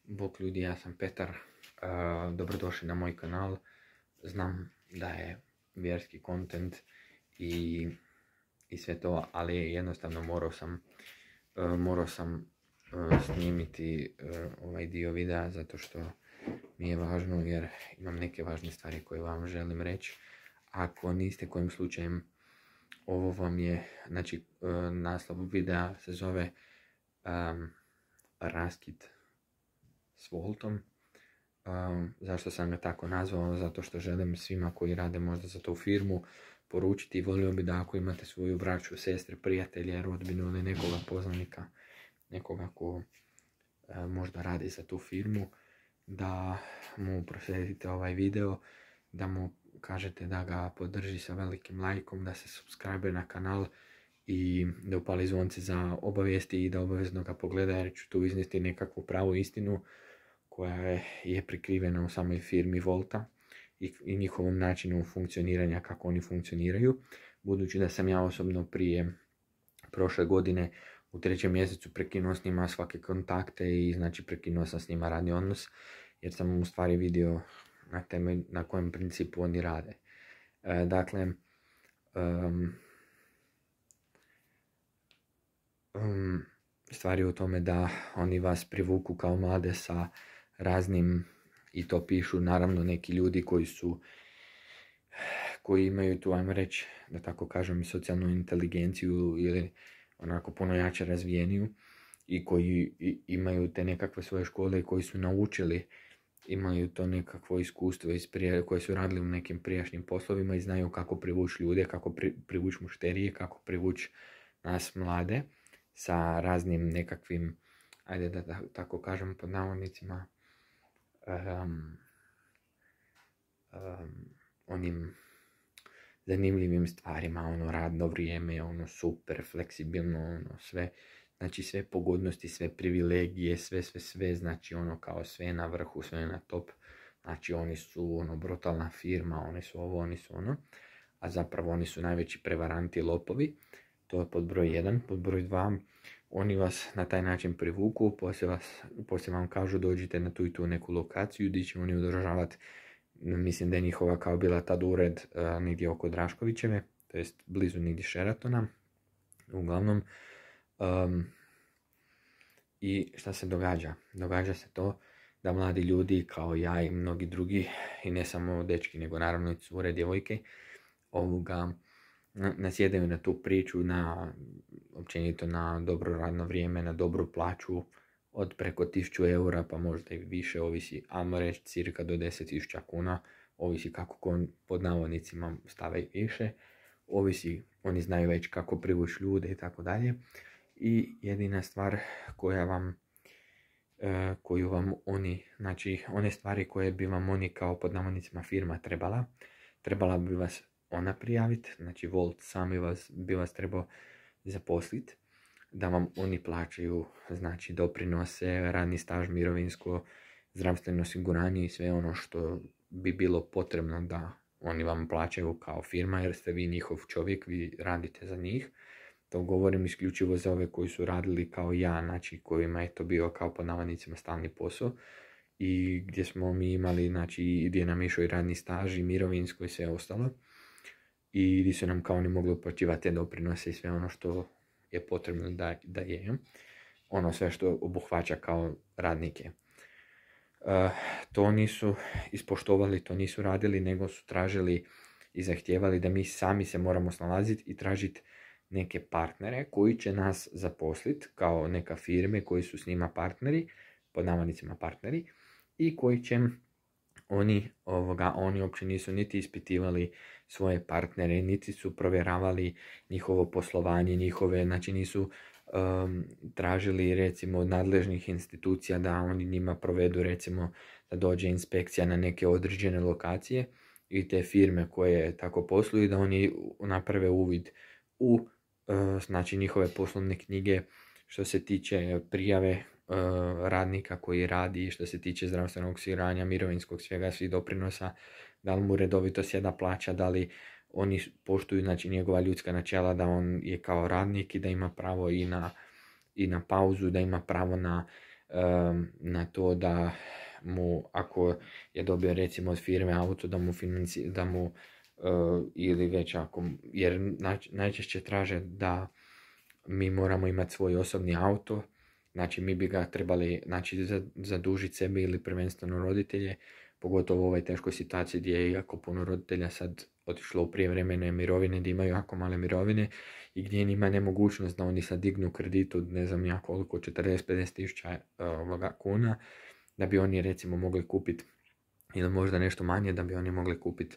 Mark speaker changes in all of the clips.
Speaker 1: Bog ljudi, ja sam Petar, dobrodošli na moj kanal. Znam da je vjerski kontent i sve to, ali jednostavno morao sam snimiti ovaj dio videa zato što mi je važno jer imam neke važne stvari koje vam želim reći. Ako niste kojim slučajem, ovo vam je, znači naslov videa se zove Raskid s Woltom. Zašto sam ga tako nazvao? Zato što želim svima koji rade možda za tu firmu poručiti. Volio bi da ako imate svoju braću, sestre, prijatelje, rodbinu ili nekoga poznanika, nekoga ko možda radi za tu firmu, da mu proslijedite ovaj video, da mu kažete da ga podrži sa velikim lajkom, da se subscribe na kanal i da upali zvonce za obavijesti i da obavezno ga pogleda, jer ću tu iznesti nekakvu pravu istinu koja je prikrivena u samoj firmi Wolta i njihovom načinu funkcioniranja, kako oni funkcioniraju. Budući da sam ja osobno prije prošle godine u 3. mjesecu prekinuo s njima svake kontakte i znači prekinuo sam s njima radni odnos, jer sam u stvari vidio na kojem principu oni rade. Stvari u tome da oni vas privuku kao mlade sa raznim, i to pišu naravno neki ljudi koji imaju tu, ajmo reći, da tako kažem, socijalnu inteligenciju ili onako puno jače razvijeniju i koji imaju te nekakve svoje škole i koji su naučili, imaju to nekakvo iskustvo koje su radili u nekim prijašnjim poslovima i znaju kako privući ljude, kako privući mušterije, kako privući nas mlade sa raznim nekakvim, ajde da tako kažem pod navodnicima, onim zanimljivim stvarima, radno vrijeme, super fleksibilno, sve, znači sve pogodnosti, sve privilegije, sve, znači kao sve na vrhu, sve na top, znači oni su brutalna firma, oni su ovo, oni su ono, a zapravo oni su najveći prevaranti, lopovi. To je pod broj 1. Pod broj 2, oni vas na taj način privuku, poslije vam kažu dođite na tu i tu neku lokaciju gdje će oni održavati, mislim da je njihova kao bila tad ured negdje oko Draškovićeve, to jest blizu negdje Sheratona, uglavnom. I šta se događa? Događa se to da mladi ljudi kao ja i mnogi drugi, i ne samo dečki nego naravno i cure, djevojke, nasjedaju na tu priču, općenito na dobro radno vrijeme, na dobru plaću od preko 1000 eura, pa možda i više, ovisi, ajmo reći cirka do 10.000 kuna, ovisi kako pod navodnicima stave više, ovisi, oni znaju već kako privući ljude i tako dalje. I jedina stvar koju vam oni, znači one stvari koje bi vam oni kao pod navodnicima firma trebala bi vas ona prijaviti, znači Wolt sami bi vas trebao zaposliti, da vam oni plaćaju, znači doprinose, radni staž, mirovinsko, zdravstveno osiguranje i sve ono što bi bilo potrebno da oni vam plaćaju kao firma, jer ste vi njihov čovjek, vi radite za njih. To govorim isključivo za ove koji su radili kao ja, znači kojima je to bio kao pod navodnicima stalni posao i gdje smo mi imali, znači gdje nam išao i radni staž i mirovinsko i sve ostalo. I gdje su nam kao oni mogli uplaćivati te doprinose i sve ono što je potrebno da je. Ono sve što obuhvaća kao radnike. To nisu ispoštovali, to nisu radili, nego su tražili i zahtijevali da mi sami se moramo snalaziti i tražiti neke partnere koji će nas zaposliti kao neka firme koji su s njima partneri, pod navodnicima partneri, i koji će oni uopće nisu niti ispitivali svoje partnere, niti su provjeravali njihovo poslovanje, znači nisu tražili recimo od nadležnih institucija da oni njima provedu, recimo da dođe inspekcija na neke određene lokacije i te firme koje tako posluju, da oni naprave uvid u znači njihove poslovne knjige što se tiče prijave radnika koji radi, što se tiče zdravstvenog osiguranja, mirovinskog, svih doprinosa, da li mu redovito sjeda plaća, da li oni poštuju, znači, njegova ljudska načela, da on je kao radnik i da ima pravo i na pauzu, da ima pravo na na to da mu, ako je dobio recimo od firme auto, da mu ili već ako, jer najčešće traže da mi moramo imati svoj osobni auto, znači mi bi ga trebali, znači, zadužiti sebi ili prvenstveno roditelje, pogotovo u ovoj teškoj situaciji gdje je jako puno roditelja sad otišlo u prijevremene mirovine, gdje imaju jako male mirovine i gdje ima nemogućnost da oni sad dignu kredit od ne znam ja koliko, 40-50 tisuća kuna, da bi oni recimo mogli kupiti, ili možda nešto manje, da bi oni mogli kupiti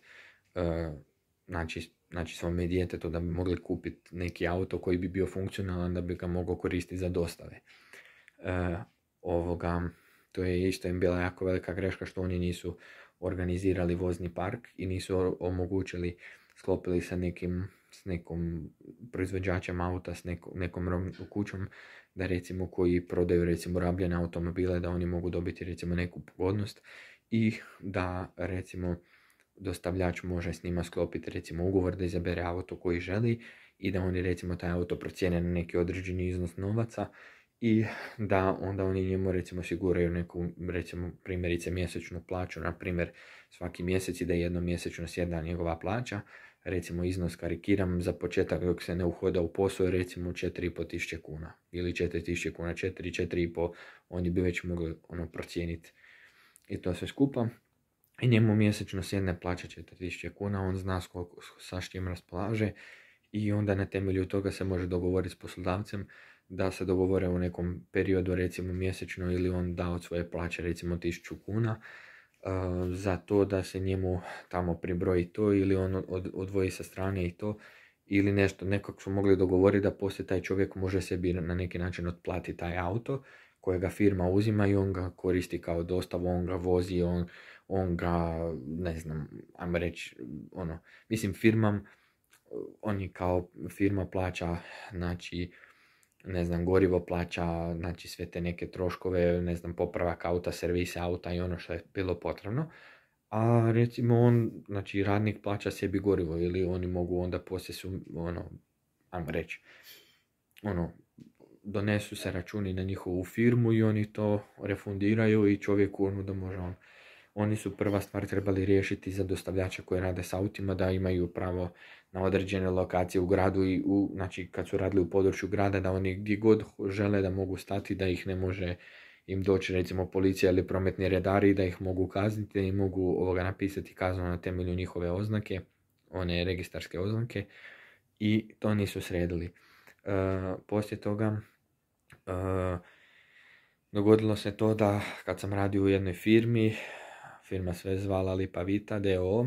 Speaker 1: znači svome djetetu, da bi mogli kupiti neki auto koji bi bio funkcionalan, da bi ga mogao koristiti za dostave. To je isto im bila jako velika greška što oni nisu organizirali vozni park i nisu omogućili, sklopili sa nekom proizvođačem auta, s nekom kućom, da recimo koji prodaju recimo rabljene automobile, da oni mogu dobiti recimo neku pogodnost i da recimo dostavljač može s njima sklopiti recimo ugovor da izabere auto koji želi i da oni recimo taj auto procijene na neki određeni iznos novaca i da onda oni njemu recimo osiguraju neku recimo primjerice mjesečnu plaću, na primjer svaki mjesec i da jednom mjesečno sjeda njegova plaća, recimo iznos, karikiram, za početak dok se ne uhoda u posao je recimo 4.500 kuna ili 4.000 kuna, 4.500, oni bi već mogli procijeniti i to sve skupa. I njemu mjesečno sjedne plaća 4.000 kuna, on zna sa čim raspolaže i onda na temelju toga se može dogovoriti s poslodavcem da se dogovore u nekom periodu recimo mjesečno ili on da od svoje plaće recimo 1.000 kuna za to da se njemu tamo pribroji to ili on odvoji sa strane i to ili nešto, nekako su mogli dogovoriti da poslije taj čovjek može sebi na neki način otplatiti taj auto kojega firma uzima i on ga koristi kao dostavu, on ga vozi, on ga, ne znam, ajmo reći, mislim on je kao firma plaća, znači, ne znam, gorivo plaća, znači sve te neke troškove, ne znam, popravak auta, servise auta i ono što je bilo potrebno, a recimo znači radnik plaća sebi gorivo ili oni mogu onda poslije ajmo reći, donesu se računi na njihovu firmu i oni to refundiraju i čovjeku da može Oni su prva stvar trebali riješiti za dostavljače koji rade s autima da imaju pravo na određene lokacije u gradu i znači kad su radili u području grada da oni gdje god žele da mogu stati, da ih ne može im doći recimo policija ili prometni redari, da ih mogu kazniti, da im mogu napisati kaznu na temelju njihove oznake, one registarske oznake i to nisu sredili. Poslije toga dogodilo se to da kad sam radio u jednoj firma sve zvala Lipa Vita d.o.o.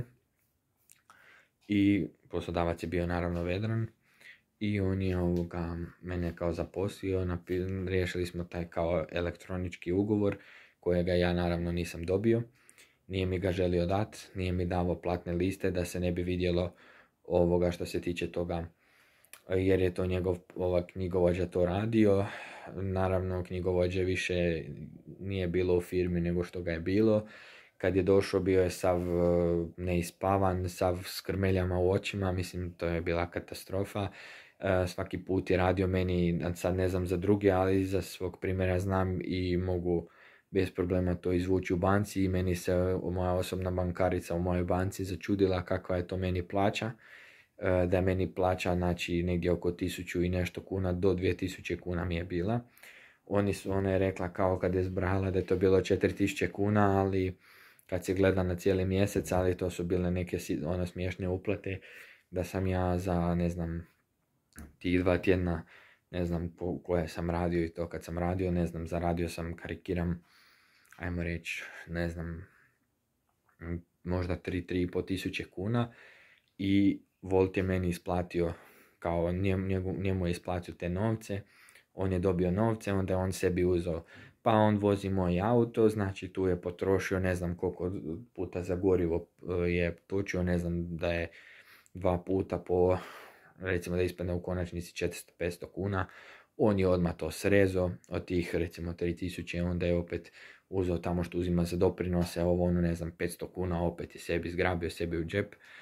Speaker 1: i poslodavac je bio naravno Vedran i on je mene kao zaposlio, riješili smo taj kao elektronički ugovor kojega ja naravno nisam dobio, nije mi ga želio dati, nije mi davo platne liste da se ne bi vidjelo što se tiče toga, jer je to njegov knjigovođa to radio. Naravno knjigovođe više nije bilo u firmi nego što ga je bilo. Kad je došao bio je sav neispavan, sav s krmeljama u očima, mislim to je bila katastrofa. Svaki put je radio meni, sad ne znam za druge, ali za svog primjera znam i mogu bez problema to izvući u banci i meni se moja osobna bankarica u mojoj banci začudila kakva je to meni plaća. Da meni plaća znači negdje oko 1000 i nešto kuna do 2000 kuna mi je bila. Ona je rekla kao kad je zbrala da je to bilo 4000 kuna, ali kad se gleda na cijeli mjesec, ali to su bile neke smiješne uplate, da sam ja za, ne znam, tih 2 tjedna, ne znam koje sam radio i to kad sam radio, ne znam, zaradio sam, karikiram, ajmo reći, ne znam, možda 3-3,5 tisuće kuna i Volt je meni isplatio, kao njemu je isplatio te novce, on je dobio novce, onda on sebi uzeo, pa on vozi moj auto, znači tu je potrošio, ne znam koliko puta za gorivo je točio, ne znam da je 2 puta po, recimo da ispadne u konačnici 400-500 kuna, on je odmah to srezao, od tih recimo 3000, onda je opet uzeo tamo što uzima za doprinose, ne znam, 500 kuna, opet je sebi zgrabio sebi u džep.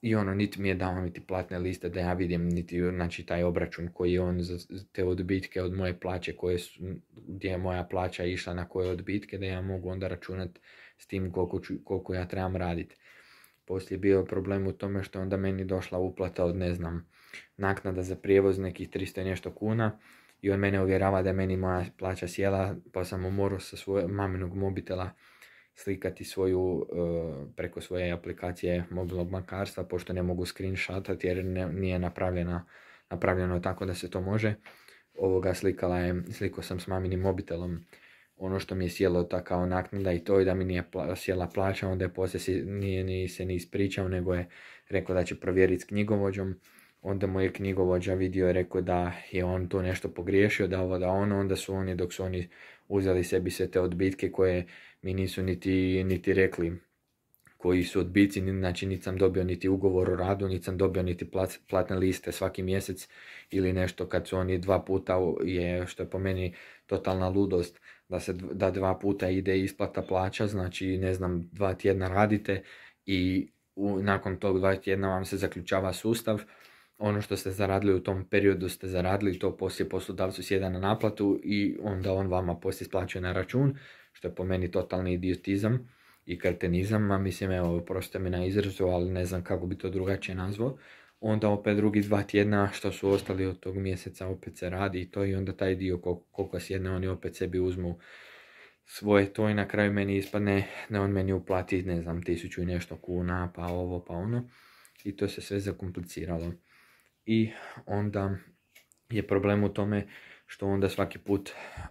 Speaker 1: I ono, niti mi je dao niti platne liste da ja vidim, niti znači taj obračun koji je on za te odbitke od moje plaće gdje je moja plaća išla na koje odbitke, da ja mogu onda računati s tim koliko ja trebam raditi. Poslije je bio problem u tome što onda meni došla uplata od, ne znam, naknada za prijevoz nekih 300 i nešto kuna i on mene uvjerava da je meni moja plaća sjela, pa sam morao sa svojeg maminog mobitela slikati preko svoje aplikacije mobilnog bankarstva, pošto ne mogu screenshotati jer nije napravljeno tako da se to može. Slikao sam s maminim mobitelom ono što mi je sjelo kao naknada i to, i da mi nije sjela plaća, onda je poslije nije se ni ispričao, nego je rekao da će provjeriti s knjigovođom. Onda moj knjigovođa vidio i rekao da je on to nešto pogriješio, onda su oni, dok su oni uzeli sebi sve te odbitke koje mi nisu niti rekli koji su odbici, znači niti sam dobio niti ugovor o radu, niti sam dobio niti platne liste svaki mjesec ili nešto, kad su oni 2 puta, što je po meni totalna ludost, da 2 puta ide isplata plaća, znači ne znam, 2 tjedna radite i nakon tog 2 tjedna vam se zaključava sustav. Ono što ste zaradili u tom periodu ste zaradili, to poslije poslodavcu sjeda na naplatu i onda on vama poslije isplaćuje na račun, što je po meni totalni idiotizam i kretenizam, a mislim, evo, oprostite mi na izrazu, ali ne znam kako bi to drugačije nazvao. Onda opet drugi 2 tjedna što su ostali od tog mjeseca opet se radi i to, i onda taj dio koliko sjedne oni opet sebi uzmu svoje to i na kraju meni ispadne da on meni uplati, ne znam, 1000 i nešto kuna, pa ovo, pa ono, i to se sve zakompliciralo. I onda je problem u tome što onda svaki put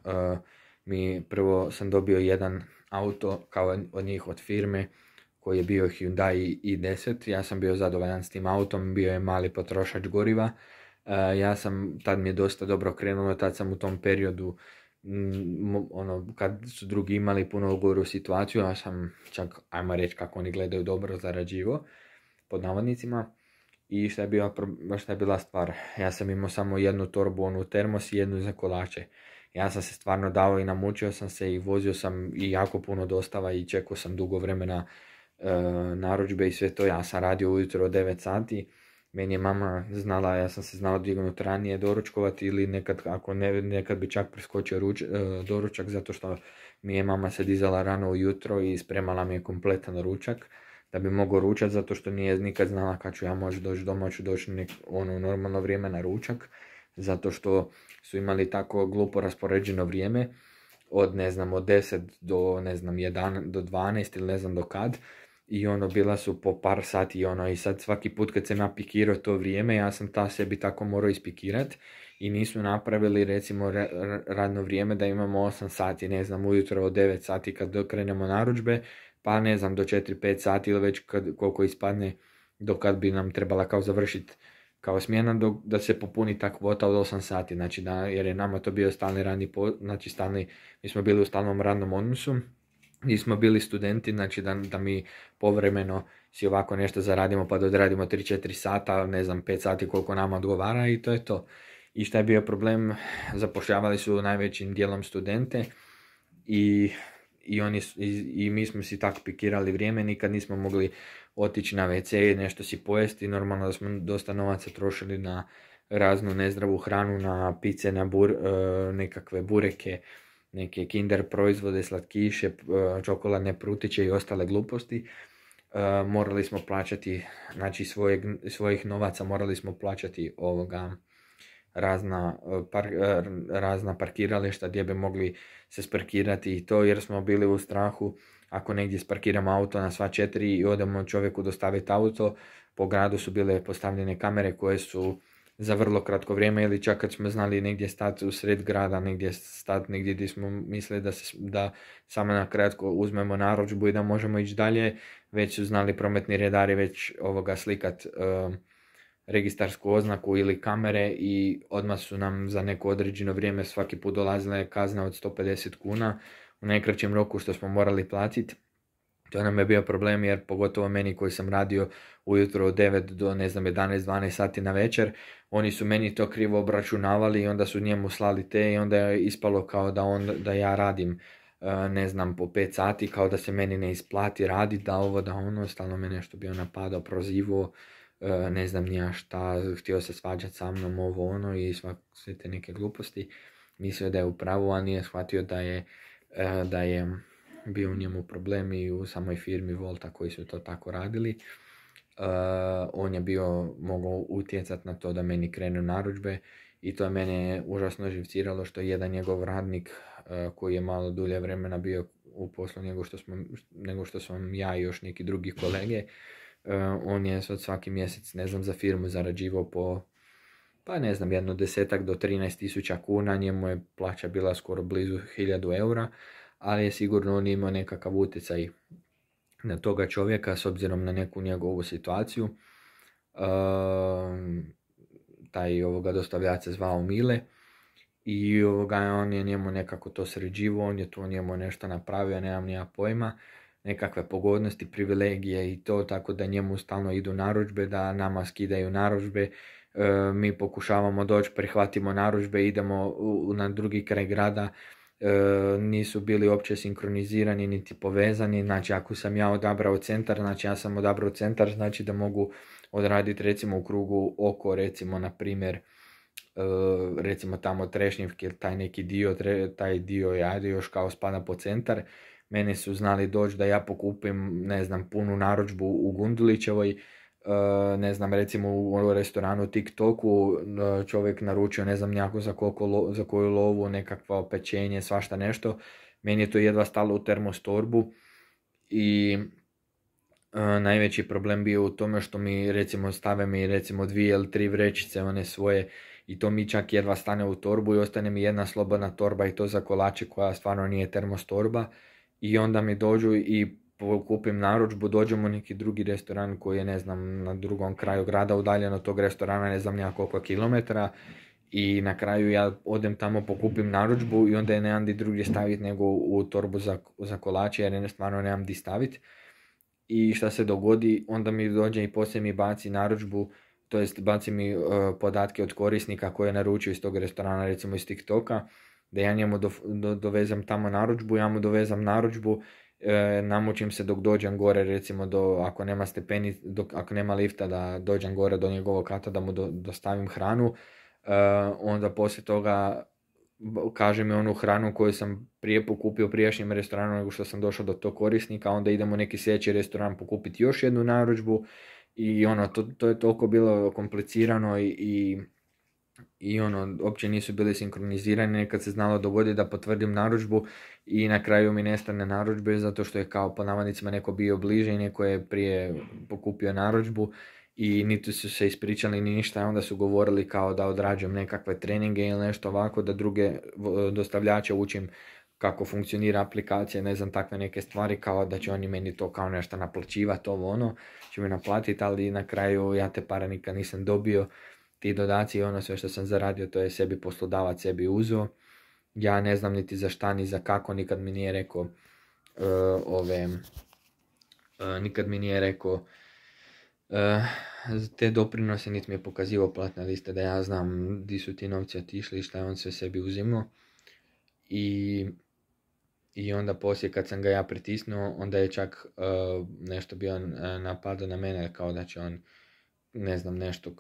Speaker 1: prvo sam dobio jedan auto kao od njih, od firme, koji je bio Hyundai i10. Ja sam bio zadovoljan s tim autom, bio je mali potrošač goriva. Tad mi je dosta dobro krenulo, tad sam u tom periodu, kad su drugi imali puno goru situaciju, ja sam čak, ajmo reći kako oni gledaju, dobro zarađivo, pod navodnicima. I šta je bila stvar? Ja sam imao samo jednu torbu, onu termos i jednu za kolače. Ja sam se stvarno dao i namučio sam se i vozio sam i jako puno dostava i čekao sam dugo vremena narudžbe i sve to. Ja sam radio ujutro od 9 sati. Meni je mama znala, ja sam se znao dignuti ranije doručkovati ili nekad bi čak preskočio doručak, zato što mi je mama se dizala rano ujutro i spremala mi je kompletan ručak da bi mogao ručati, zato što nije nikad znala kad ću ja moći doći doma, ću doći normalno vrijeme na ručak, zato što su imali tako glupo raspoređeno vrijeme od 10 do 1 do 12 ili ne znam do kad, i bila su po par sati i sad svaki put kad sam ja pikirao to vrijeme, ja sam sebi tako morao ispikirati i nisu napravili recimo radno vrijeme da imamo 8 sati, ujutro od 9 sati kad krenemo narudžbe, pa do 4-5 sati ili već koliko ispadne do kad bi nam trebala kao završiti kao smjena, da se popuni ta kvota od 8 sati, znači jer je nama to bio stalni mi smo bili u stalnom radnom odnosu, nismo bili studenti, znači da mi povremeno si ovako nešto zaradimo pa da odradimo 3-4 sata, 5 sati koliko nama odgovara, i to je to. I šta je bio problem? Zapošljavali su najvećim dijelom studente i mi smo si tako pikirali vrijeme, nikad nismo mogli otići na WC, nešto si pojesti, normalno da smo dosta novaca trošili na raznu nezdravu hranu, na pice, na nekakve bureke, neke Kinder proizvode, slatkiše, čokoladne prutiće i ostale gluposti. Morali smo plaćati, znači svojih novaca morali smo plaćati razna parkirališta gdje bi mogli se sparkirati i to, jer smo bili u strahu ako negdje sparkiramo auto na sva 4 i odemo čovjeku dostaviti auto. Po gradu su bile postavljene kamere koje su za vrlo kratko vrijeme, ili čak kad smo znali negdje stati u sred grada, negdje gdje smo mislili da samo na kratko uzmemo narudžbu i da možemo ići dalje, već su znali prometni redari već slikat registarsku oznaku ili kamere i odmah su nam za neko određeno vrijeme svaki put dolazile kazne od 150 kuna u najkraćem roku što smo morali platiti. To nam je bio problem, jer pogotovo meni koji sam radio ujutro od 9 do 11-12 sati na večer, oni su meni to krivo obračunavali i onda su njemu slali te i onda je ispalo kao da ja radim po 5 sati, kao da se meni ne isplati raditi, da ovo, da ono, stalno me nešto bio napadao, prozivao, ne znam ni ja šta, htio se svađati sa mnom, ovo ono i sve te neke gluposti. Mislio da je u pravu, a nije shvatio da je bio u njemu problem i u samoj firmi Volta koji su to tako radili. On je mogao utjecati na to da meni krenu narudžbe i to je mene užasno živciralo što jedan njegov radnik koji je malo dulje vremena bio u poslu nego što sam ja i još neki drugi kolege, on je svaki mjesec, ne znam, za firmu zarađivao pa ne znam, jedno 10 do 13.000 kuna, njemu je plaća bila skoro blizu 1000 eura, ali je sigurno on imao nekakav utjecaj na toga čovjeka s obzirom na neku njegovu situaciju. Taj dostavljač se zvao Mile i on je njemu nekako to sređivao, on je tu njemu nešto napravio, nemam nija pojma, nekakve pogodnosti, privilegije i to, tako da njemu stalno idu narudžbe, da nama skidaju narudžbe, mi pokušavamo doći, prihvatimo narudžbe, idemo na drugi kraj grada, nisu bili uopće sinkronizirani niti povezani. Znači ako sam ja odabrao centar, znači ja sam odabrao centar, znači da mogu odraditi recimo u krugu oko, recimo na primjer recimo tamo Trešnjevke, taj neki dio, taj dio je još kao spada po centar. Mene su znali doći da ja pokupim, ne znam, punu narudžbu u Gundulićevoj, ne znam, recimo u restoranu TikToku čovjek naručio, ne znam, njako za koju lovu, nekakvo pečenje, svašta nešto. Meni je to jedva stalo u termostorbu i najveći problem bio u tome što mi recimo stave mi recimo 2 ili 3 vrećice one svoje i to mi čak jedva stane u torbu i ostane mi jedna slobodna torba i to za kolače koja stvarno nije termostorba i onda mi dođu i kupim narudžbu, dođemo u neki drugi restoran koji je, ne znam, na drugom kraju grada udaljen od tog restorana, ne znam koliko kilometara, i na kraju ja odem tamo, pokupim narudžbu i onda je nemam di drugdje staviti nego u torbu za kolače jer stvarno nemam di staviti. I šta se dogodi, onda mi dođe i poslije mi baci narudžbu, to jest baci mi podatke od korisnika koje je naručio iz tog restorana, recimo iz TikToka, da ja njemu dovezam tamo narudžbu, ja mu dovezam narudžbu, namučim se dok dođem gore, recimo ako nema ako nema lifta da dođem gore do njegovog kata da mu dostavim hranu, onda poslije toga kaže mi onu hranu koju sam prije pokupio u prijašnjem restoranu nego što sam došao do tog korisnika, onda idemo u neki sljedeći restoran pokupiti još jednu narudžbu i to je toliko bilo komplicirano i uopće nisu bili sinkronizirani. Nekad se znalo dogoditi da potvrdim narudžbu i na kraju mi nestane narudžbe zato što je kao po navodnicima neko bio bliže i neko je prije pokupio narudžbu i niti su se ispričali ni ništa, onda su govorili kao da odrađujem nekakve treninge ili nešto ovako, da druge dostavljače učim kako funkcionira aplikacija, ne znam, takve neke stvari, kao da će oni meni to kao nešto naplaćivati, će mi naplatiti, ali na kraju ja te pare nikad nisam dobio. Ti dodaci i sve što sam zaradio, to je sebi poslodavac sebi uzeo. Ja ne znam niti za šta, ni za kako, nikad mi nije rekao nikad mi nije rekao te doprinose, niti mi je pokazivao platne liste da ja znam di su ti novci otišli i šta je on sve sebi uzimao. I onda poslije kad sam ga ja pritisnuo, onda je čak nešto bio napadao na mene, kao da će on, ne znam, nešto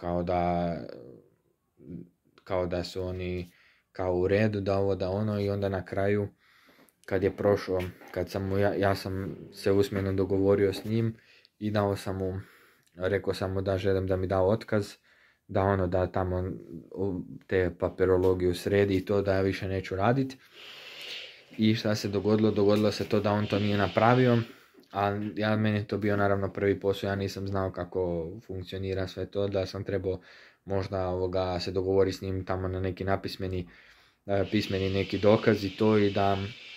Speaker 1: kao da su oni kao u redu, da ovo, da ono, i onda na kraju kad je prošlo, kad sam ja sam se usmeno dogovorio s njim i rekao sam mu da želim da mi da otkaz, da tamo te papirologiju sredi i to, da ja više neću raditi. I šta se dogodilo? Dogodilo se to da on to nije napravio, a meni je to bio naravno prvi posao, ja nisam znao kako funkcionira sve to, da sam trebao možda se dogovoriti s njim tamo na neki pismeni neki dokaz i to, i da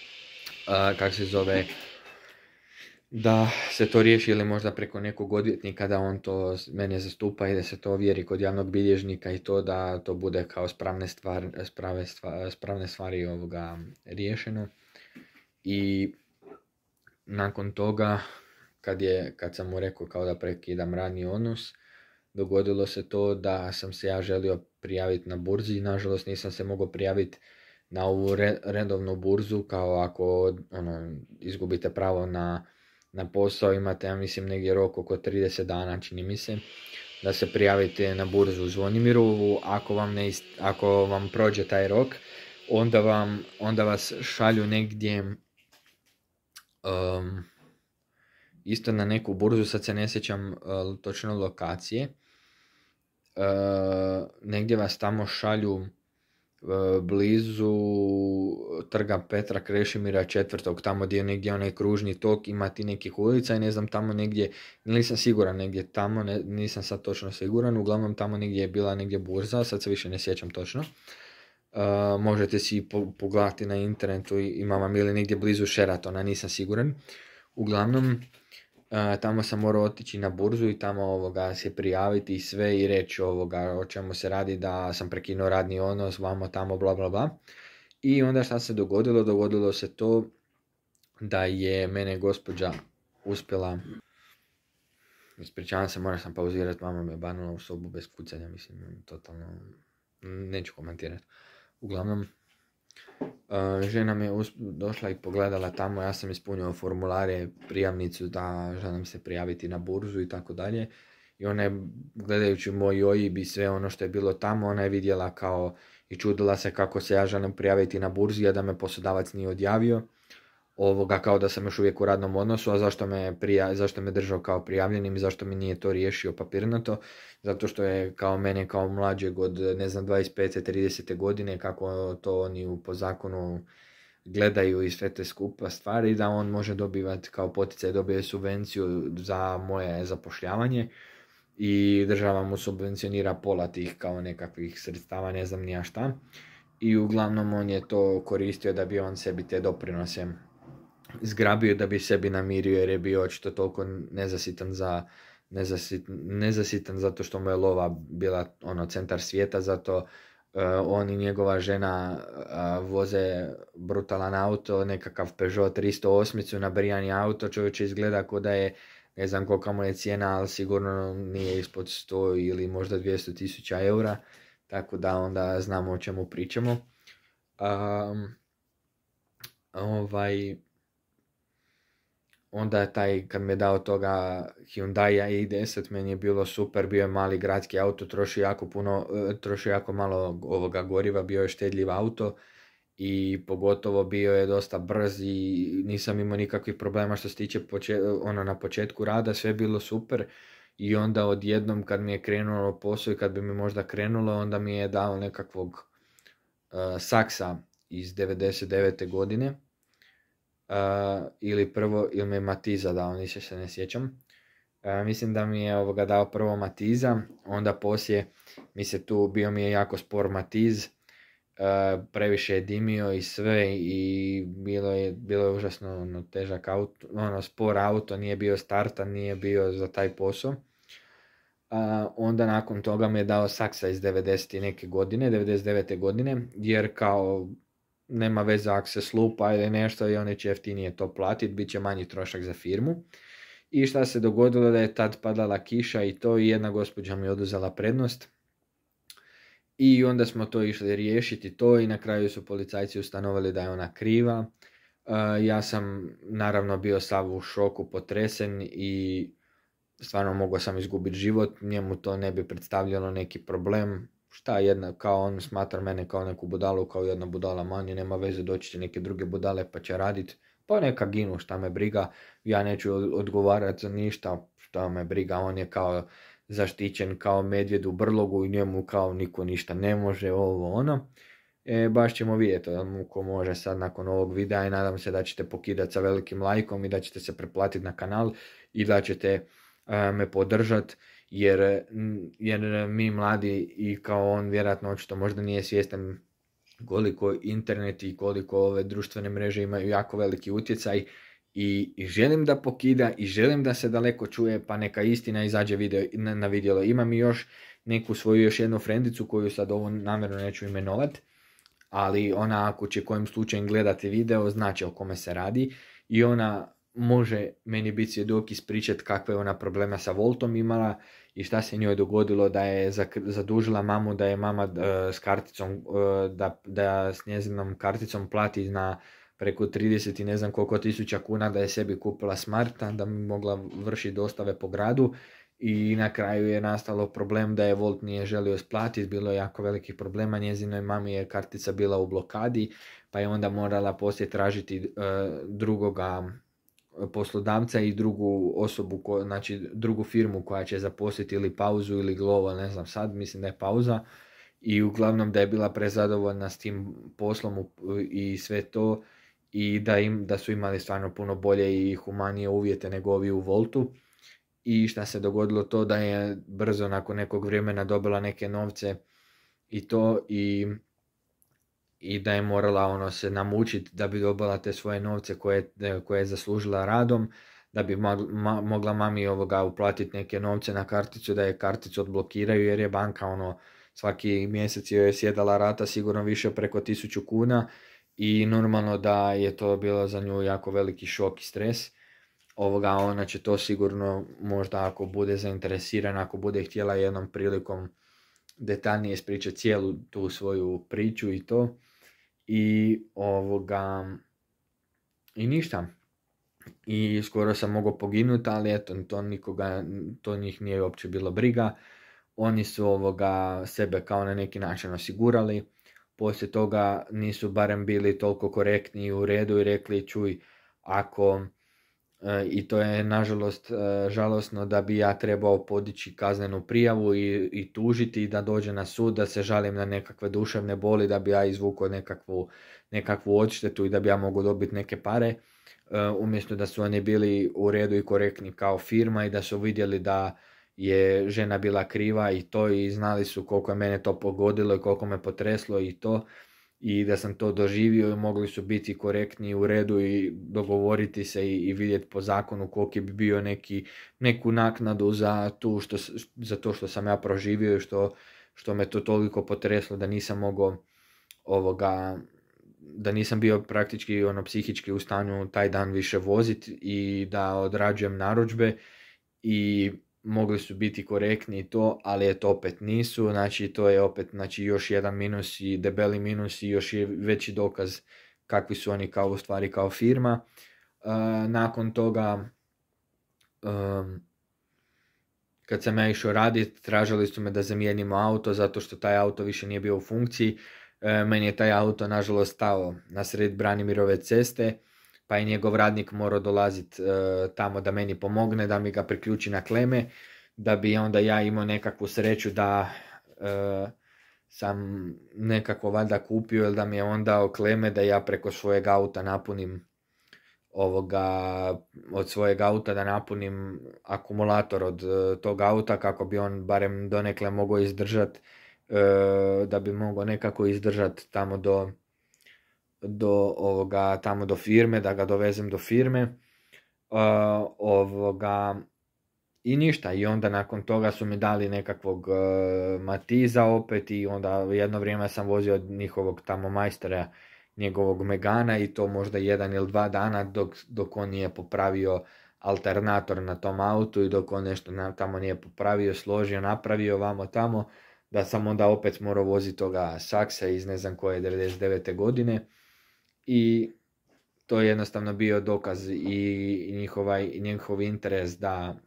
Speaker 1: da se to riješi ili možda preko nekog odvjetnika, da on to mene zastupa i da se to ovjeri kod javnog bilježnika i to, da to bude kao spravne stvari riješeno. I nakon toga, kad sam mu rekao kao da prekidam radni odnos, dogodilo se to da sam se ja želio prijaviti na burzi. Nažalost nisam se mogao prijaviti na ovu redovnu burzu, kao ako izgubite pravo na posao, imate, ja mislim, negdje rok oko 30 dana, čini mi se. da se prijavite na burzu u Zvonimiru. Ako vam prođe taj rok, onda vas šalju negdje isto na neku burzu, sad se ne sjećam točno lokacije. Negdje vas tamo šalju blizu trga Petra Krešimira IV, tamo gdje je negdje onaj kružni tok, ima ti nekih ulica i ne znam, tamo negdje, nisam siguran, negdje tamo, nisam sad točno siguran, uglavnom tamo negdje je bila negdje burza, sad se više ne sjećam točno. Možete si pogledati na internetu, ima vam ili negdje blizu Sheratona, nisam siguran. Uglavnom, tamo sam morao otići na burzu i tamo se prijaviti i sve i reći o čemu se radi, da sam prekinuo radni odnos, vamo tamo, bla bla bla. I onda šta se dogodilo? Dogodilo se to da je mene gospođa uspjela, ispričavam se, moram sam pauzirati, mama me banula u sobu bez kucanja, mislim, totalno, neću komentirati. Uglavnom, žena mi je došla i pogledala tamo, ja sam ispunio formulare, prijavnicu da želim se prijaviti na burzu i tako dalje. I ona je, gledajući moj OIB i sve ono što je bilo tamo, ona je vidjela kao i čudila se kako se ja želim prijaviti na burzi, a da me poslodavac nije odjavio. Kao da sam još uvijek u radnom odnosu, a zašto me držao kao prijavljenim i zašto mi nije to riješio papirnato, zato što je kao mene kao mlađeg od 25. 30. godine, kako to oni po zakonu gledaju i sve te skupa stvari, da on može dobivati kao poticaj, dobije subvenciju za moje zapošljavanje i država mu subvencionira pola tih kao nekakvih sredstava, ne znam nija šta. I uglavnom on je to koristio da bi on sebi te doprinose zgrabio, da bi sebi namirio, jer je bio očito toliko nezasitan zato što mu je lova bila centar svijeta, zato on i njegova žena voze brutalan auto, nekakav Peugeot 308, nabrijani auto, čovječe izgleda kao da je, ne znam kolika mu je cijena, ali sigurno nije ispod 100 ili možda 200.000 eura, tako da onda znamo o čemu pričamo. Onda je kad mi je dao toga Hyundai i10, meni je bilo super, bio je mali gradski auto, troši jako malo goriva, bio je štedljiv auto i pogotovo bio je dosta brz i nisam imao nikakvih problema što se tiče na početku rada, sve je bilo super. I onda odjednom kad mi je krenulo posao i kad bi mi možda krenulo, onda mi je dao nekakvog Saksa iz 99. godine. Ili me Matiza dao, nisam se ne sjećam. Mislim da mi je dao prvo Matiza, onda poslije bio mi je jako spor Matiz, previše je dimio i sve i bilo je užasno težak auto, spor auto, nije bio startan, nije bio za taj posao. Onda nakon toga mi je dao Saksa iz 99. godine, jer kao nema veze ako se slupa ili nešto i oni će jeftinije to platiti, bit će manji trošak za firmu. I šta se dogodilo, da je tad padala kiša i to, i jedna gospođa mi je oduzela prednost. I onda smo to išli riješiti to i na kraju su policajci ustanovili da je ona kriva. Ja sam naravno bio sav u šoku, potresen i stvarno mogao sam izgubiti život, njemu to ne bi predstavljalo neki problem. Kao on smatra mene kao neku budalu, kao jedna budala manje, nema veze, doći će neke druge budale pa će raditi, pa neka ginu, šta me briga, ja neću odgovarati za ništa, šta me briga, on je kao zaštićen kao medvjed u brlogu i njemu kao niko ništa ne može, ovo ono. Baš ćemo vidjeti ko može sad nakon ovog videa i nadam se da ćete pokidati sa velikim lajkom i da ćete se preplatiti na kanal i da ćete me podržati. Jer mi mladi i kao on vjerojatno očito možda nije svjestan koliko internet i koliko ove društvene mreže imaju jako veliki utjecaj i želim da pokida i želim da se daleko čuje, pa neka istina izađe na vidjelo. Imam i još neku svoju još jednu frendicu koju sad ovo namjerno neću imenovat, ali ona ako će kojim slučajem gledati video znači o kome se radi i ona može meni biti svjedok ispričati kakve je ona problema sa Voltom imala i šta se njoj dogodilo, da je zadužila mamu, da je mama s karticom, da s njezinom karticom plati na preko 30 i ne znam koliko tisuća kuna, da je sebi kupila smarta, da bi mogla vršiti dostave po gradu i na kraju je nastalo problem da je Wolt nije želio splatiti, bilo je jako velikih problema, njezinoj mami je kartica bila u blokadi, pa je onda morala poslije tražiti drugoga poslodavca i drugu osobu, znači drugu firmu koja će zaposliti ili Pauzu ili Glovo, ne znam sad, mislim da je Pauza, i uglavnom da je bila prezadovoljna s tim poslom i sve to, i da su imali stvarno puno bolje i humanije uvjete nego ovi u Woltu. I šta se dogodilo to da je brzo nakon nekog vremena dobila neke novce i to, i da je morala se namučiti da bi dobila te svoje novce koje je zaslužila radom, da bi mogla mami uplatiti neke novce na karticu, da je karticu odblokiraju, jer je banka svaki mjesec joj je sjedala rata sigurno više preko 1000 kuna, i normalno da je to bilo za nju jako veliki šok i stres. Ona će to sigurno, možda ako bude zainteresirana, ako bude htjela jednom prilikom detaljnije ispričati cijelu tu svoju priču i to. I ništa. I skoro sam mogao poginuti, ali eto, to njih nije uopće bilo briga. Oni su sebe kao na neki način osigurali. Poslije toga nisu barem bili toliko korektni i u redu i rekli, čuj, i to je nažalost žalosno, da bi ja trebao podići kaznenu prijavu i tužiti i da dođe na sud, da se žalim na nekakve duševne boli, da bi ja izvukao nekakvu odštetu i da bi ja mogao dobiti neke pare, umjesto da su oni bili u redu i korektni kao firma i da su vidjeli da je žena bila kriva i to, i znali su koliko je mene to pogodilo i koliko me potreslo i to, i da sam to doživio, i mogli su biti korektni u redu i dogovoriti se i vidjeti po zakonu koliki bi bio neku naknadu za to što sam ja proživio i što me to toliko potreslo da nisam mogao da nisam bio praktički psihički u stanju taj dan više voziti i da odrađujem narudžbe, i mogli su biti korektni i to, ali to opet nisu. Znači to je opet još jedan minus i debeli minus i još je veći dokaz kakvi su oni u stvari kao firma. Nakon toga, kad sam ja išao raditi, tražili su me da zamijenimo auto zato što taj auto više nije bio u funkciji. Meni je taj auto nažalost stao na sred Branimirove ceste, pa je njegov radnik morao dolaziti tamo da meni pomogne, da mi ga priključi na kleme, da bi onda ja imao nekakvu sreću da sam nekako valjda kupio, ili da mi je on dao kleme da ja preko svojeg auta napunim od svojeg auta da napunim akumulator od tog auta, kako bi on barem donekle mogao izdržati, da bi mogao nekako izdržati tamo do firme, da ga dovezem do firme. I ništa, i onda nakon toga su mi dali nekakvog Matiza opet, i onda jedno vrijeme sam vozio od njihovog tamo majstora njegovog Megana, i to možda 1 ili 2 dana dok on nije popravio alternator na tom autu i dok on nešto tamo nije popravio, složio, napravio vamo tamo, da sam onda opet morao voziti toga Saksa iz ne znam koje 99. godine. I to je jednostavno bio dokaz i njihov interes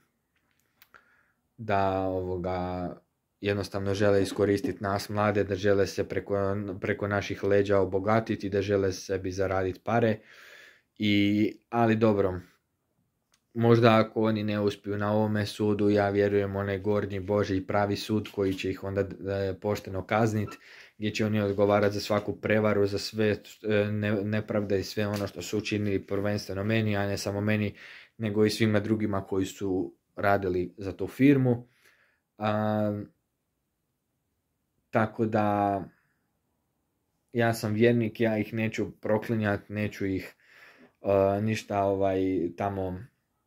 Speaker 1: da jednostavno žele iskoristiti nas mlade, da žele se preko naših leđa obogatiti, da žele sebi zaraditi pare. Ali dobro, možda ako oni ne uspiju na ovome sudu, ja vjerujem onaj gornji Božji pravi sud koji će ih onda pošteno kazniti, gdje će oni odgovarati za svaku prevaru, za sve nepravde i sve ono što su učinili prvenstveno meni, a ne samo meni, nego i svima drugima koji su radili za tu firmu. Tako da ja sam vjernik, ja ih neću proklinjati, neću ih ništa tamo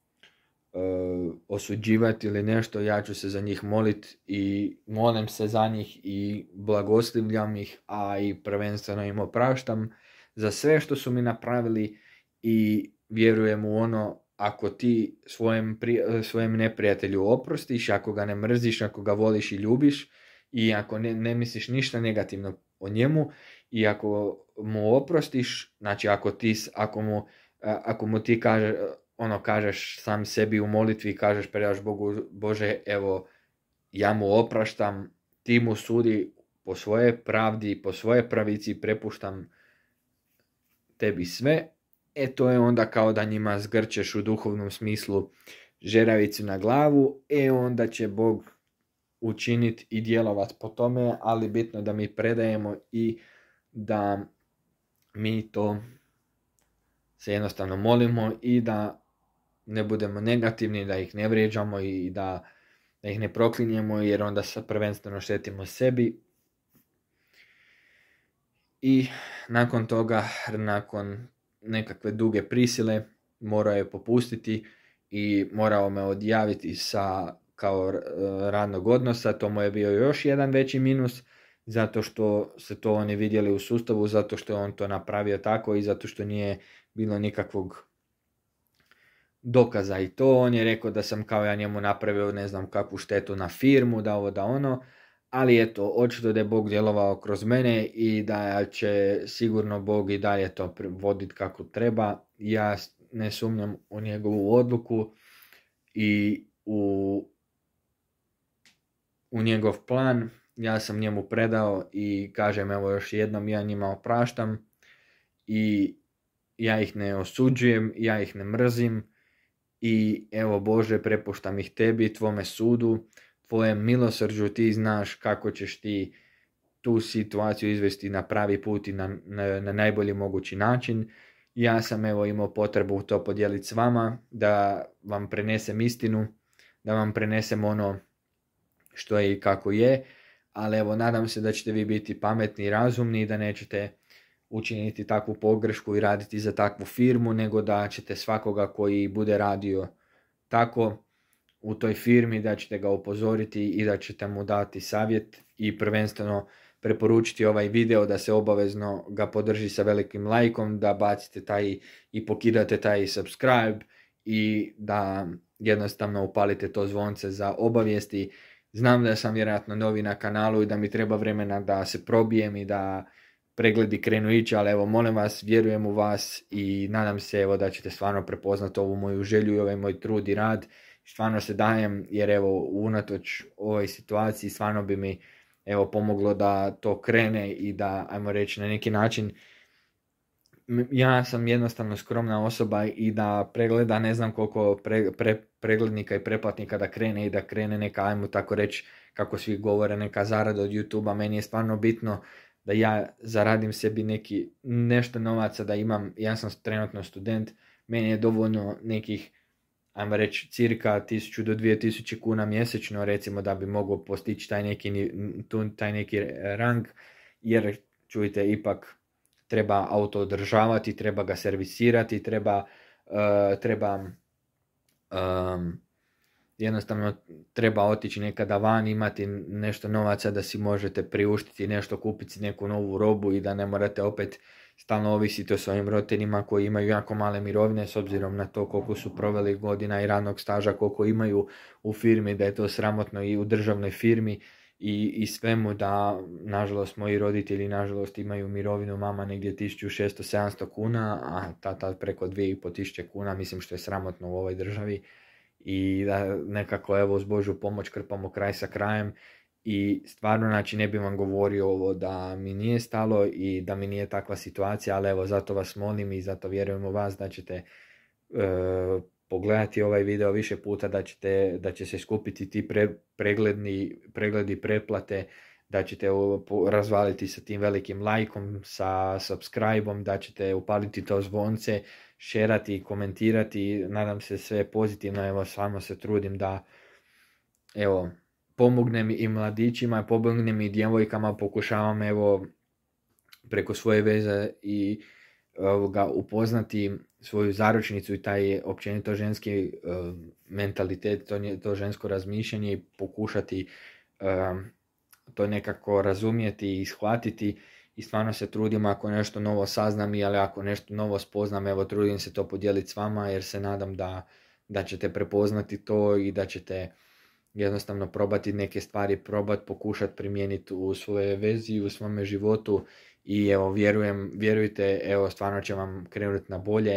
Speaker 1: osuđivati ili nešto. Ja ću se za njih moliti i molim se za njih i blagoslivljam ih, a i prvenstveno im opraštam za sve što su mi napravili, i vjerujem u ono, ako ti svojem neprijatelju oprostiš, ako ga ne mrziš, ako ga voliš i ljubiš, i ako ne misliš ništa negativno o njemu, i ako mu oprostiš, znači ako mu ti kaže, kažeš sam sebi u molitvi, kažeš, predaš Bogu, Bože, evo, ja mu opraštam, ti mu sudi po svoje pravdi, po svoje pravici, prepuštam tebi sve, to je onda kao da njima zgrčeš u duhovnom smislu žeravicu na glavu, onda će Bog učiniti i djelovati po tome, ali bitno da mi predajemo i da mi to se jednostavno molimo i da ne budemo negativni, da ih ne vrijeđamo i da ih ne proklinjemo, jer onda prvenstveno štetimo sebi. I nakon toga, nakon nekakve duge prisile, morao je popustiti i morao me odjaviti sa kao radnog odnosa. To mu je bio još jedan veći minus, zato što se to oni vidjeli u sustavu, zato što je on to napravio tako i zato što nije bilo nikakvog dokaza. I to on je rekao da sam kao ja njemu napravio ne znam kakvu štetu na firmu, da ovo da ono, ali eto, očito da je Bog djelovao kroz mene i da će sigurno Bog i dalje to voditi kako treba. Ja ne sumnjam u njegovu odluku i u njegov plan. Ja sam njemu predao i kažem, evo još jednom, ja njima opraštam i ja ih ne osuđujem, ja ih ne mrzim i evo Bože, prepuštam ih tebi, tvome sudu, tvojem milosrđu, ti znaš kako ćeš ti tu situaciju izvesti na pravi put i na najbolji mogući način. Ja sam evo imao potrebu to podijeliti s vama, da vam prenesem istinu, da vam prenesem ono što je i kako je, ali evo nadam se da ćete vi biti pametni i razumni i da nećete učiniti takvu pogrešku i raditi za takvu firmu, nego da ćete svakoga koji bude radio tako u toj firmi, da ćete ga upozoriti i da ćete mu dati savjet i prvenstveno preporučiti ovaj video, da se obavezno ga podrži sa velikim lajkom, da bacite taj i pokidate taj subscribe i da jednostavno upalite to zvonce za obavijesti. Znam da sam vjerojatno novi na kanalu i da mi treba vremena da se probijem i da pregledi krenu ići, ali evo molim vas, vjerujem u vas i nadam se evo da ćete stvarno prepoznati ovu moju želju i ovaj moj trud i rad. Stvarno se dajem, jer evo unatoč ovoj situaciji stvarno bi mi evo pomoglo da to krene i da, ajmo reći, na neki način, ja sam jednostavno skromna osoba i da pregleda ne znam koliko preglednika i pretplatnika da krene i da krene neka, ajmo tako reći, kako svi govore, neka zarada od YouTube-a. Meni je stvarno bitno da ja zaradim sebi nešto novaca, da imam, ja sam trenutno student, meni je dovoljno nekih, ajmo reći, cirka 1000 do 2000 kuna mjesečno, recimo, da bi mogao postići taj neki rang, jer čujte, ipak treba auto održavati, treba ga servisirati, jednostavno treba otići nekada van, imati nešto novaca da si možete priuštiti nešto, kupiti neku novu robu i da ne morate opet stalno ovisiti o svojim roditeljima koji imaju jako male mirovine s obzirom na to koliko su proveli godina i radnog staža, koliko imaju u firmi, da je to sramotno i u državnoj firmi i svemu, da nažalost moji roditelji nažalost imaju mirovinu, mama negdje 1600-700 kuna, a tata preko 2500 kuna, mislim što je sramotno u ovoj državi. I da nekako evo uz Božju pomoć krpamo kraj sa krajem i stvarno znači ne bi vam govorio ovo da mi nije stalo i da mi nije takva situacija, ali evo zato vas molim i zato vjerujem u vas da ćete pogledati ovaj video više puta, da će se skupiti ti pregledi, pretplate, da ćete razvaliti sa tim velikim lajkom, sa subscribe-om, da ćete upaliti to zvonce, šerati, komentirati, nadam se sve pozitivno, evo samo se trudim da evo pomognem i mladićima, pomognem i djevojkama, pokušavam evo preko svoje veze i upoznati svoju zaručnicu i taj općenito ženski mentalitet, to žensko razmišljanje i pokušati to nekako razumjeti i shvatiti. I stvarno se trudim ako nešto novo saznam, ali ako nešto novo spoznam, evo trudim se to podijeliti s vama, jer se nadam da ćete prepoznati to i da ćete jednostavno probati neke stvari, pokušati primijeniti u svojoj vezi, u svome životu. I evo vjerujte, evo stvarno će vam krenuti na bolje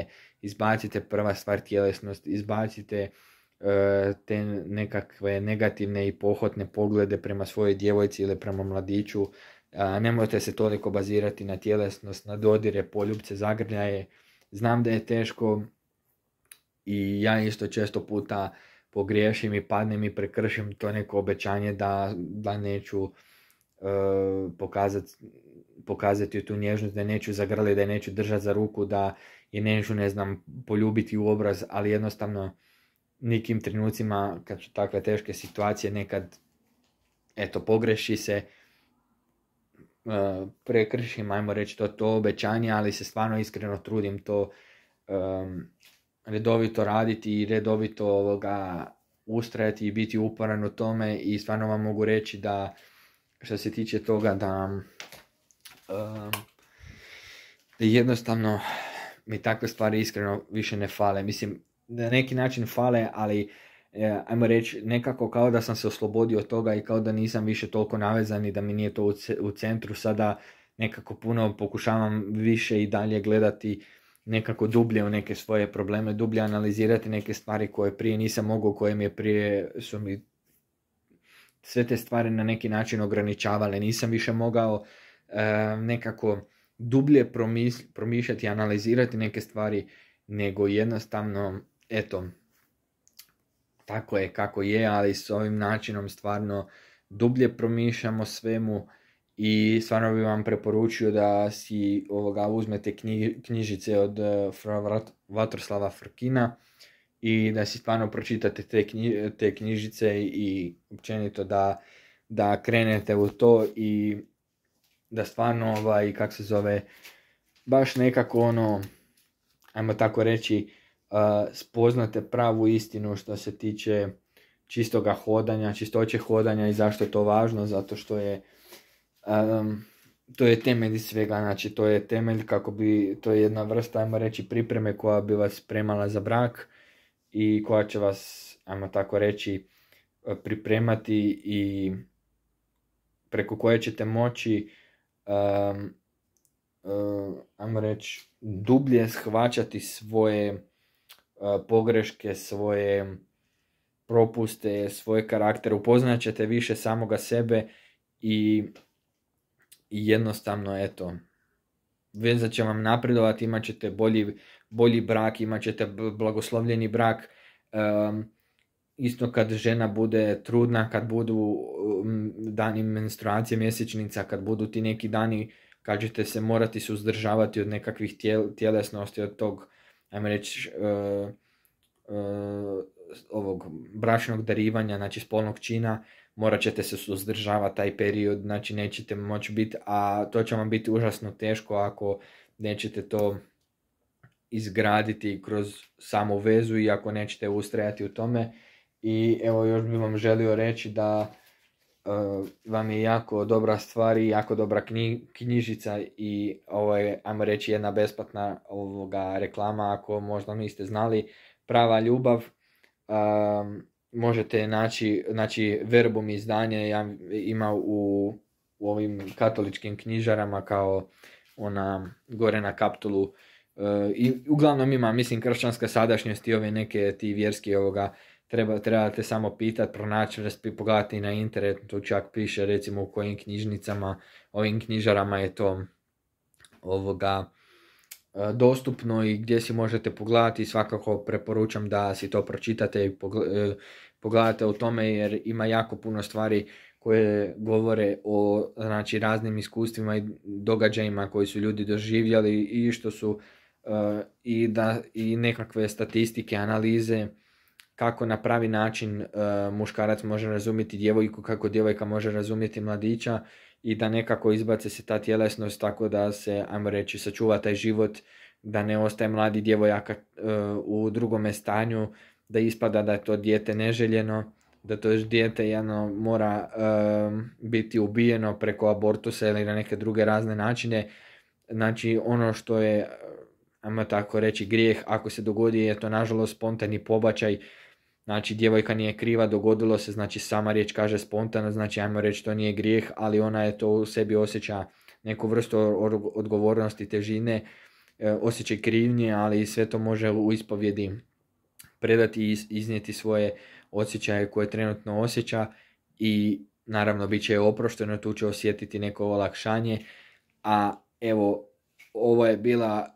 Speaker 1: izbacite prva stvar tjelesnost, izbacite te nekakve negativne i pohotne poglede prema svojoj djevojci ili prema mladiću. Nemojte se toliko bazirati na tjelesnost, na dodire, poljupce, zagrljaje. Znam da je teško i ja isto često puta pogriješim i padnem i prekršim to neko obećanje da neću pokazati tu nježnost, da neću zagrliti, da neću držati za ruku, da je neću, poljubiti u obraz, ali jednostavno nekim trenucima kad su takve teške situacije nekad pogreši se, prekršim, ajmo reći to obećanje, ali se stvarno iskreno trudim to redovito raditi i redovito ustrajati i biti uporan u tome i stvarno vam mogu reći da što se tiče toga da jednostavno mi takve stvari iskreno više ne fale. Mislim, na neki način fale, ali ajmo reći nekako kao da sam se oslobodio od toga i kao da nisam više toliko navezan i da mi nije to u centru. Sada nekako puno pokušavam više i dalje gledati nekako dublje u neke svoje probleme, dublje analizirati neke stvari koje prije nisam mogao, koje mi prije su mi sve te stvari na neki način ograničavale. Nisam više mogao nekako dublje promišljati i analizirati neke stvari, nego jednostavno, tako je kako je, ali s ovim načinom stvarno dublje promišljamo svemu i stvarno bih vam preporučio da si uzmete knjižice od Vatroslava Frkina i da si stvarno pročitate te knjižice i općenito da krenete u to i da stvarno baš nekako ajmo tako reći, spoznate pravu istinu što se tiče čistoga hodanja, čistoće hodanja i zašto je to važno, zato što je to je temelj svega, znači to je temelj to je jedna vrsta, ajmo reći, pripreme koja bi vas spremala za brak i koja će vas, ajmo tako reći, pripremati i preko koje ćete moći ajmo reći, dublje shvaćati svoje pogreške, svoje propuste, svoje karaktere, upoznat ćete više samoga sebe i jednostavno, vezat će vam napredovati, imat ćete bolji brak, imat ćete blagoslovljeni brak. Isto kad žena bude trudna, kad budu dani menstruacije, mjesečnica, kad budu ti neki dani kad ćete se morati suzdržavati od nekakvih tjelesnosti, od tog, ajmo reći, ovog bračnog darivanja, znači spolnog čina, morat ćete se suzdržavati taj period, znači nećete moći biti, a to će vam biti užasno teško ako nećete to izgraditi kroz samu vezu i ako nećete ustrajati u tome. I evo, još bih vam želio reći da vam je jako dobra stvar i jako dobra knjižica i ovo je, ajmo reći, jedna besplatna reklama ako možda niste znali. Prava ljubav, možete naći, znači Verbum izdanje ima u ovim katoličkim knjižarama kao ona gore na kaptulu i uglavnom ima, mislim, kršćanska sadašnjost i ove neke ti vjerski trebate samo pitati, pronaći, pogledati na internetu, tu čak piše recimo u kojim knjižnicama, ovim knjižarama je to dostupno i gdje si možete pogledati. Svakako preporučam da si to pročitate i pogledate o tome, jer ima jako puno stvari koje govore o, znači, raznim iskustvima i događajima koji su ljudi doživjeli i što su i nekakve statistike, analize kako na pravi način muškarac može razumjeti djevojku, kako djevojka može razumjeti mladića i da nekako izbace se ta tjelesnost tako da se, ajmo reći, sačuva taj život, da ne ostaje mladi djevojaka u drugome stanju, da ispada da je to dijete neželjeno, da to dijete mora biti ubijeno preko abortusa ili na neke druge razne načine. Znači ono što je, ajmo tako reći, grijeh, ako se dogodi, je to nažalost spontani pobačaj. Znači djevojka nije kriva, dogodilo se, znači sama riječ kaže spontano, znači ajmo reći to nije grijeh, ali ona je to u sebi osjeća neku vrstu odgovornosti, težine osjećaj krivnje, ali sve to može u ispovjedi predati i iznijeti svoje osjećaje koje trenutno osjeća i naravno bit će oprošteno, tu će osjetiti neko olakšanje. A evo, ovo je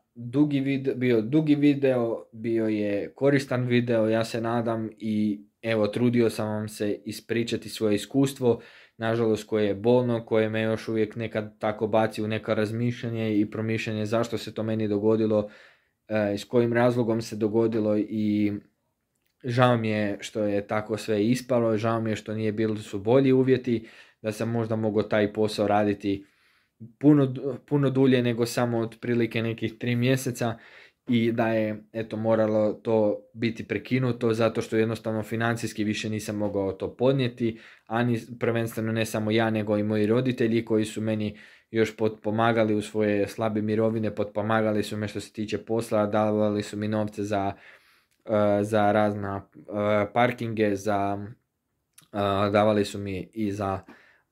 Speaker 1: bio dugi video, bio je koristan video, ja se nadam, i evo, trudio sam vam se ispričati svoje iskustvo, nažalost koje je bolno, koje me još uvijek nekad tako baci u neka razmišljanje i promišljanje zašto se to meni dogodilo, s kojim razlogom se dogodilo, i žao mi je što je tako sve ispalo, žao mi je što nije bili su bolji uvjeti, da sam možda mogao taj posao raditi puno dulje nego samo otprilike nekih 3 mjeseca i da je moralo to biti prekinuto zato što jednostavno financijski više nisam mogao to podnijeti, ani prvenstveno ne samo ja nego i moji roditelji koji su meni još potpomagali u svoje slabe mirovine, potpomagali su me što se tiče posla, davali su mi novce za razna parkinge, davali su mi i za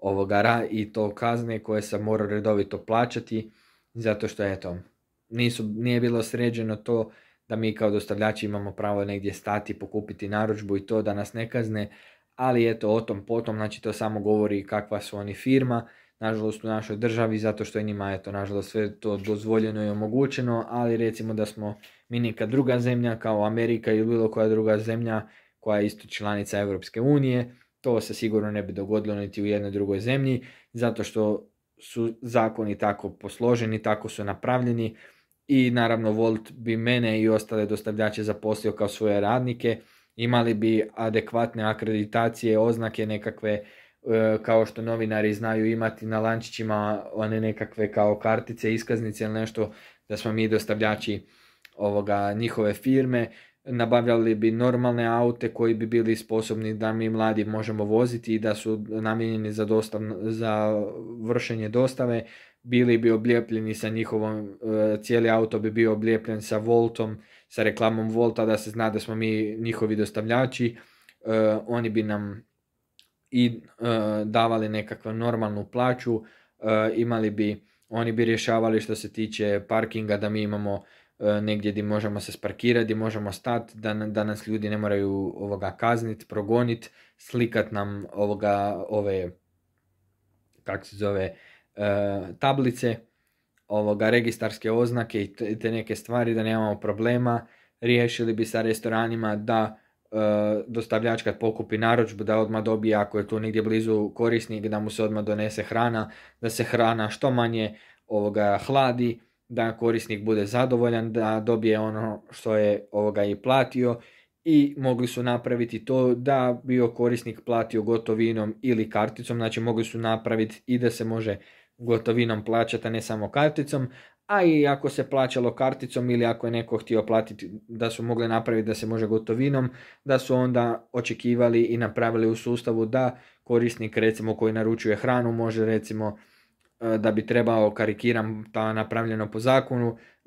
Speaker 1: i to kazne koje sam morao redovito plaćati, zato što nije bilo sređeno to da mi kao dostavljači imamo pravo negdje stati, pokupiti narudžbu i to da nas ne kazne, ali o tom potom, znači to samo govori kakva su oni firma, nažalost u našoj državi, zato što je njima nažalost sve to dozvoljeno i omogućeno, ali recimo da smo mi neka druga zemlja kao Amerika ili bilo koja druga zemlja koja je isto članica Europske unije, to se sigurno ne bi dogodilo niti u jednoj drugoj zemlji, zato što su zakoni tako posloženi, tako su napravljeni i naravno Wolt bi mene i ostale dostavljače zaposlio kao svoje radnike, imali bi adekvatne akreditacije, oznake nekakve, kao što novinari znaju imati na lančićima, one nekakve kao kartice, iskaznice ili nešto, da smo mi dostavljači njihove firme. Nabavljali bi normalne aute koji bi bili sposobni da mi mladi možemo voziti i da su namijenjeni za vršenje dostave. Bili bi oblijepljeni sa njihovom, cijeli auto bi bio oblijepljen sa Woltom, sa reklamom Wolta, da se zna da smo mi njihovi dostavljači. Oni bi nam i davali nekakvu normalnu plaću, oni bi rješavali što se tiče parkinga, da mi imamo negdje gdje možemo se sparkirati, gdje možemo stati, da nas ljudi ne moraju kazniti, progoniti, slikat nam ove tablice, registarske oznake i te neke stvari, da nemamo problema. Riješili bi sa restoranima da dostavljač kad pokupi narudžbu da odmah dobije, ako je tu negdje blizu korisnik, da mu se odmah donese hrana, da se hrana što manje hladi, da korisnik bude zadovoljan, da dobije ono što je i platio. I mogli su napraviti to da bio korisnik platio gotovinom ili karticom, znači mogli su napraviti i da se može gotovinom plaćati, a ne samo karticom, a i ako se plaćalo karticom ili ako je neko htio platiti, da su mogli napraviti da se može gotovinom, da su onda očekivali i napravili u sustavu da korisnik recimo koji naručuje hranu može recimo da bi trebao, karikiram, napravljeno po zakonu,